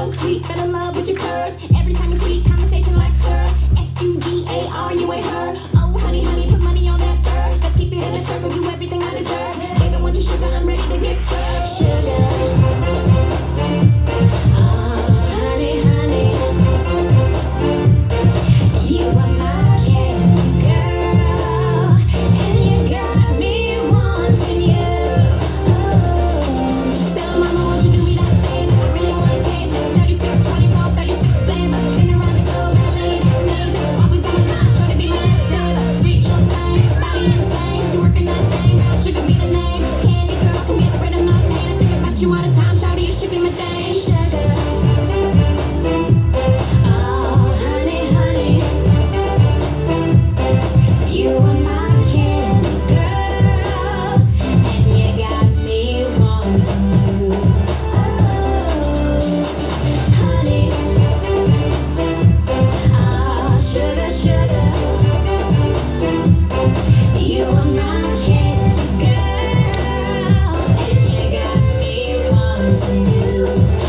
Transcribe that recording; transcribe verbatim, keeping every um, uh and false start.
so sweet, fell in love with your curves. Every time you speak, conversation like sir. S U G A R, you ain't heard. Oh, honey, honey, put money on that bird. Let's keep it in a circle, do everything I deserve. Baby, want your sugar, I'm ready to get served. Sugar. Oh, honey, honey. You are my candy girl, and you got me wanting you. Oh. So mama, won't you do me that favor? I really wanna taste you. thirty-six, twenty-four, thirty-six flavors. Been around the globe and I lay it in nature. Always on my mind, sure to be my lifesaver. Sweet little thing, body insane. She working that thing, girl, sugar be the name. Candy girl, can get rid of my pain. I think about you all the time, shawty, you should be my thing. Sugar. Oh, honey, honey. You are my candy girl, and you got me wanting you. Oh, honey. Oh, sugar, sugar. You are my candy girl, and you got me wanting you.